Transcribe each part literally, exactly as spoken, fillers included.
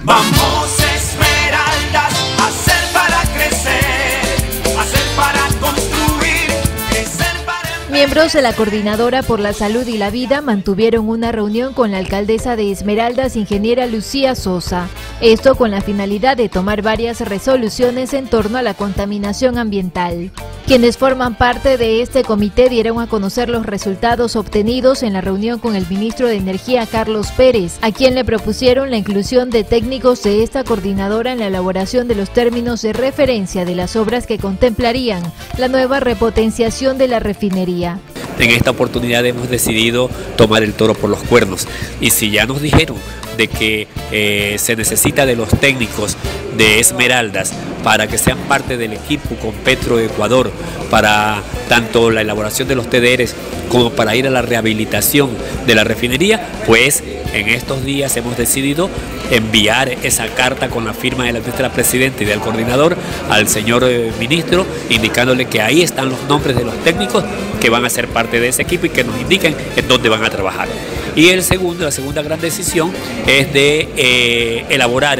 Vamos Esmeraldas, a hacer para crecer, a hacer para construir, crecer para... Miembros de la Coordinadora por la Salud y la Vida mantuvieron una reunión con la alcaldesa de Esmeraldas, ingeniera Lucía Sosa. Esto con la finalidad de tomar varias resoluciones en torno a la contaminación ambiental. Quienes forman parte de este comité dieron a conocer los resultados obtenidos en la reunión con el ministro de Energía, Carlos Pérez, a quien le propusieron la inclusión de técnicos de esta coordinadora en la elaboración de los términos de referencia de las obras que contemplarían la nueva repotenciación de la refinería. En esta oportunidad hemos decidido tomar el toro por los cuernos, y si ya nos dijeron de que eh, se necesita de los técnicos de Esmeraldas para que sean parte del equipo con Petroecuador para tanto la elaboración de los T D Rs como para ir a la rehabilitación de la refinería, pues en estos días hemos decidido enviar esa carta con la firma de la nuestra presidenta y del coordinador al señor eh, ministro, indicándole que ahí están los nombres de los técnicos que van a ser parte de ese equipo y que nos indiquen en dónde van a trabajar. Y el segundo, la segunda gran decisión es de eh, elaborar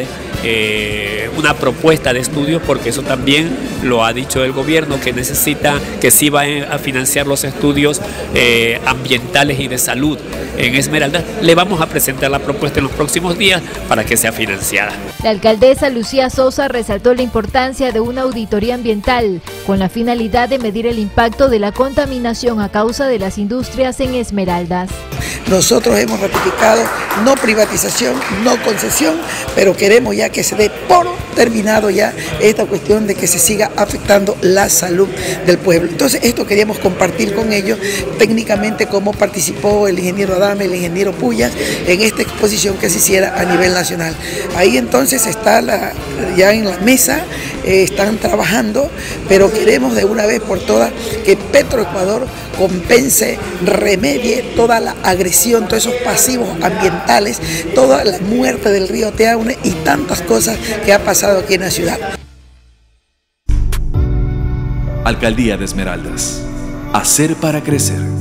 eh, una propuesta de estudios, porque eso también lo ha dicho el gobierno, que necesita, que sí va a financiar los estudios eh, ambientales y de salud en Esmeraldas. Le vamos a presentar la propuesta en los próximos días para que sea financiada. La alcaldesa Lucía Sosa resaltó la importancia de una auditoría ambiental con la finalidad de medir el impacto de la contaminación a causa de las industrias en Esmeraldas. Nosotros hemos ratificado no privatización, no concesión, pero queremos ya que se dé por terminado ya esta cuestión de que se siga afectando la salud del pueblo. Entonces esto queríamos compartir con ellos técnicamente cómo participó el ingeniero Adame, el ingeniero Puyas en esta exposición que se hiciera a nivel nacional. Ahí entonces está la, ya en la mesa, eh, están trabajando, pero queremos de una vez por todas que Petroecuador compense, remedie toda la agresión, todos esos pasivos ambientales, toda la muerte del río Teaune y tantas cosas que ha pasado aquí en la ciudad. Alcaldía de Esmeraldas. Hacer para crecer.